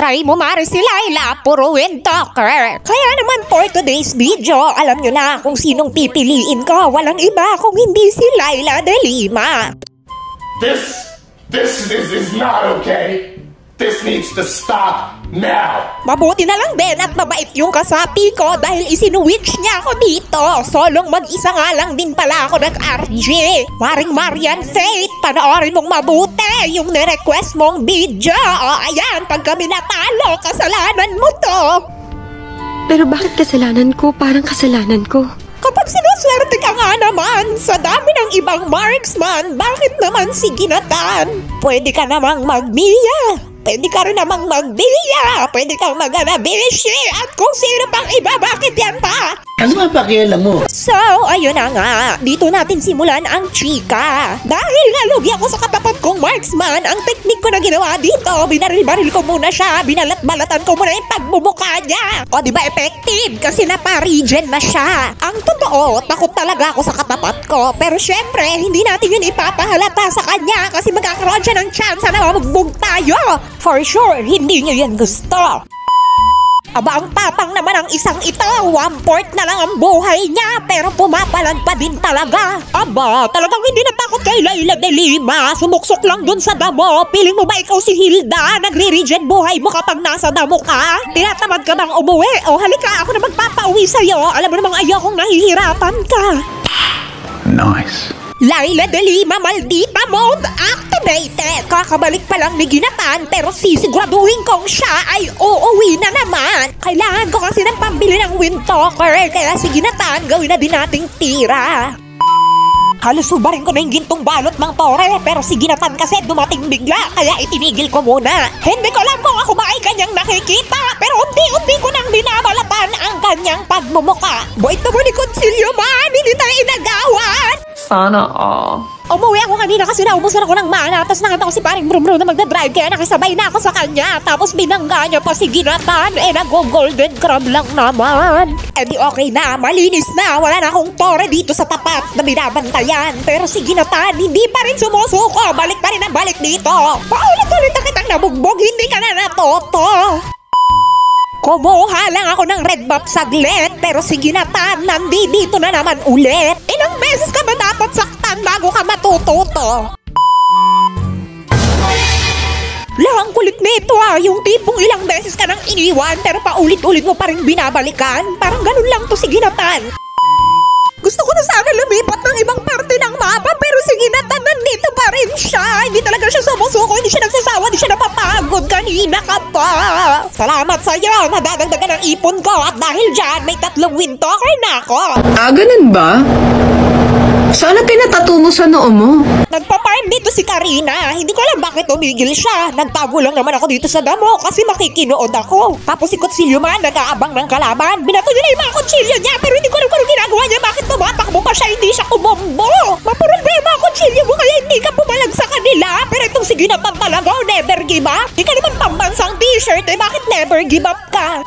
try mo mare si Laila, puro wind talker. Kaya naman for today's video, alam nyo na kung sinong pipiliin ko. Walang iba kung hindi si Laila de Lima. This is not okay. This needs to stop now. Mabuti na lang din at mabait yung kasapi ko dahil isinuwitch niya ako dito. Solong mag-isa nga lang din pala ako nag-RG. Maring Marian Faith, panoorin mong mabuti yung nirequest mong video. O ayan, pag kami natalo, kasalanan mo to. Pero bakit kasalanan ko? Parang kasalanan ko. Kapag sinuswerte ka nga naman sa dami ng ibang marksman, bakit naman si Ginatan? Pwede ka namang magmiya. Pwede ka rin namang magbiya. Pwede kang mag-anabishi. At kung sino pang iba, bakit yan pa? Ano ba pakialam mo? So, ayun na nga. Dito natin simulan ang chika. Dahil nalugi ako sa katapat kong marksman, ang teknik ko na ginawa dito, binaril-baril ko muna siya, binalat-balatan ko muna yung pagmumuka niya. O diba effective? Kasi napa-regen na siya. Ang totoo, takot talaga ako sa katapat ko. Pero syempre, hindi natin yun ipapahalata sa kanya kasi magkakaroon siya ng chance na mabugbog tayo. For sure, hindi nyo yan gusto. Aba, ang tapang naman ang isang ito. 1/4 na lang ang buhay niya, pero pumapalag pa din talaga. Aba, talagang hindi natakot kay Laila de Lima. Sumuksok lang dun sa damo. Piling mo ba ikaw si Hilda? Nagre-regen buhay mo kapag nasa damo ka? Tinatamad ka bang umuwi? O halika, ako na magpapauwi sa'yo. Alam mo namang ayokong nahihirapan ka. Nice. Laila de Lima Maldita Mode activated! Kakabalik pa lang ni Ginatan pero sisiguraduhin kong siya ay uuwi na naman. Kailangan ko kasi ng pambili ng wind talker kaya si Ginatan gawin na din nating tira. Halos subarin ko na yung gintong balot mang tore pero si Ginatan kasi dumating bigla kaya itinigil ko muna. Hindi ko alam kung ako ba ay kanyang nakikita pero unti-unti ko nang binabalatan ang kanyang pagmumuka. Boy, ito mo ni Consilio man, hindi tayo inagawan. Sana all. Umuwi ako kanina kasi naumusan ako ng mana tapos nakita ko si paring Brum na magdadrive kaya nakisabay na ako sa kanya tapos binangga niya pa si Ginatan nag-golden crab lang naman. Eh di okay na, malinis na, wala na akong tore dito sa tapat na binabantayan pero si Ginatan hindi pa rin sumusuko, balik pa rin ang balik dito. Paulit-ulit na kitang nabugbog, hindi ka na natuto. Kumuha lang ako ng red buff saglit pero si Ginatan nandito na naman ulit. Ilang beses ka ba dapat saktan bago ka matututo? Lang kulit nito yung tipong ilang beses ka nang iniwan pero paulit-ulit mo pa rin binabalikan. Parang ganun lang to si Ginatan. Gusto ko na sana lumipat ng ibang parte ng mapa pero si Ginatan nandito pa rin siya. Hindi talaga siya sumusuko, hindi siya nagsasawa, hindi siya napapagod. Kanina ka pa. Salamat sa'yo, nadadagdagan ang ipon ko at dahil dyan may 3 wind talker na ako. Ganun ba? Sana pinatato mo sa noo mo. Nagpa-farm dito si Karina. Hindi ko alam bakit tumigil siya. Nagtago lang naman ako dito sa damo kasi makikinood ako. Tapos si Consilio man nag-aabang ng kalaban. Binato niya na yung mga Consilio niya pero hindi ko alam kung ginagawa niya. Bakit tumatakbo pa siya? Hindi siya kumombo. Mapurulbema ang Consilio mo kaya hindi ka pumalag sa kanila. Pero itong si Ginatan talaga, never give up. Hindi ka naman pambansang t-shirt bakit never give up ka?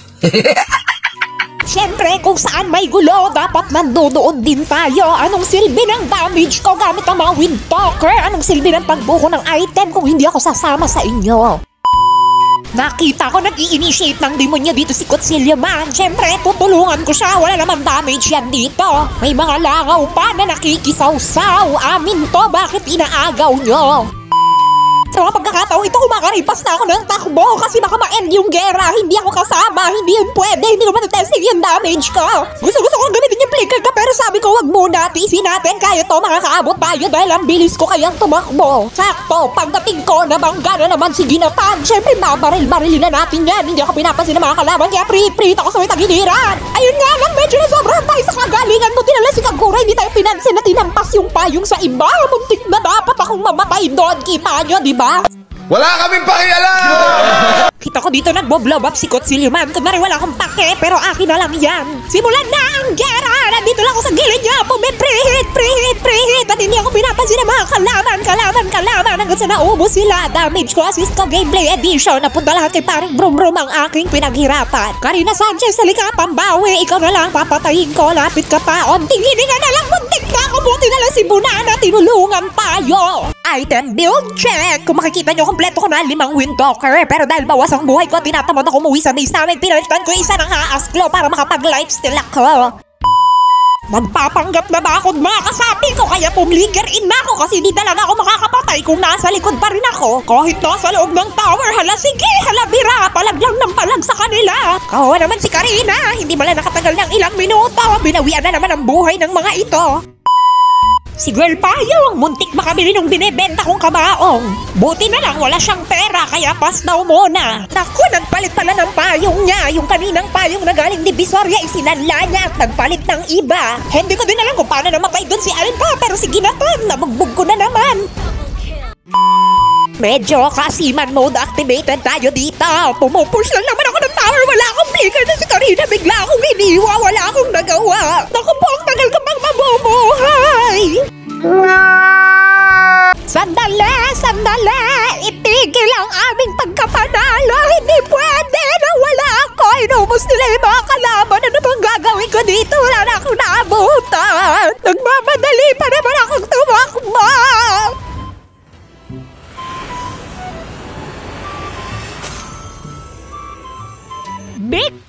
Siyempre, kung saan may gulo, dapat nandoon din tayo. Anong silbi ng damage ko gamit ang mga wind talker? Anong silbi ng pagbuko ng item kung hindi ako sasama sa inyo? Nakita ko nag-i-initiate ng demonyo dito si Consilio man. Siyempre, tutulungan ko siya. Wala naman damage yan dito. May mga langaw pa na nakikisawsaw. Amin to, bakit inaagaw nyo? Sa mga pagkakataon ito, kumakaripas na ako ng takbo kasi baka ma-end yung gera. Hindi ako kasama, hindi yun pwede. Hindi ko matitesting yung damage ko. Gusto kong gamitin yung flicker ka pero sabi ko wag muna. Tiisin natin, kaya to, makakaabot tayo dahil ang bilis ko kayang tumakbo. Sakto, pagdating ko, nabangga na naman si Ginatan. Siyempre, babaril-barilin na natin yan. Hindi ako pinapansin ng mga kalaban kaya pre-preet ako sa may tagiliran. Ayun nga lang, medyo nasobrahan tayo sa kagalingan mo. Tinala si Kagura, hindi tayo pinansin na tinampas yung payong sa iba. Muntik na dapat akong mamatay doon. Kita nyo, diba? Wala kaming pakialam! Kita ko dito nagbo-blow up si Consilio man. Kunwari wala akong pake pero akin na lang yan. Simulan na ang gera! Nandito lang ako sa gilid niya. Preheat! At hindi ako pinapansin ng mga kalaban. Hanggang sa naubos sila. Damage ko assist ko gameplay edition. Napunta lahat kay parang Brum ang aking pinaghirapan. Karina Sanchez, halika pambawi. Ikaw na lang papatayin ko. Lapit ka pa. Onting hindi ka na lang. Muntik ka ako buti na lang si Bunana, tinulungan tayo. Item build check. Kung makikita nyo, kompleto ko na 5 Wind Talker. Pero dahil bawas ang buhay ko, tinatamad ako umuwi sa base namin. Pinalitan ko isa ng Haasklo para makapag-lifesteal ako. Magpapanggap na ba ako mga kasapi ko? Kaya pumliger in na ako kasi di talaga ako makakapatay kung nasa likod pa rin ako. Kahit nasa loob ng tower, hala sige, hala bira, palag lang ng palag sa kanila. Kawawa naman si Karina, hindi pala nakatagal ng ilang minuto. Binawian na naman ang buhay ng mga ito. Si Girl Payo ang muntik makabili nung binibenta kong kamaong. Buti na lang wala siyang pera kaya pass daw muna. Naku, nagpalit pala ng payong niya. Yung kaninang payong na galing Divisoria isinanla niya at nagpalit ng iba. Hindi ko din alam kung paano namatay doon si Alin pa, pero sige na to, nabugbog ko na naman. Medyo kasiman mode activated tayo dito. Pumupush lang naman ako ng tower. Wala akong flicker na si Karina. Bigla akong iniwa. Wala akong nagawa. Naku po, ang tagal ka pang mabubuhay. Sandali, sandali. Itigil ang aming pagkapanalo. Hindi pwede na wala ako. Inubos nila yung mga kalaban. Ano bang gagawin ko dito? Wala na akong naabutan. Nagmamadali pa naman akong tumakbo. Big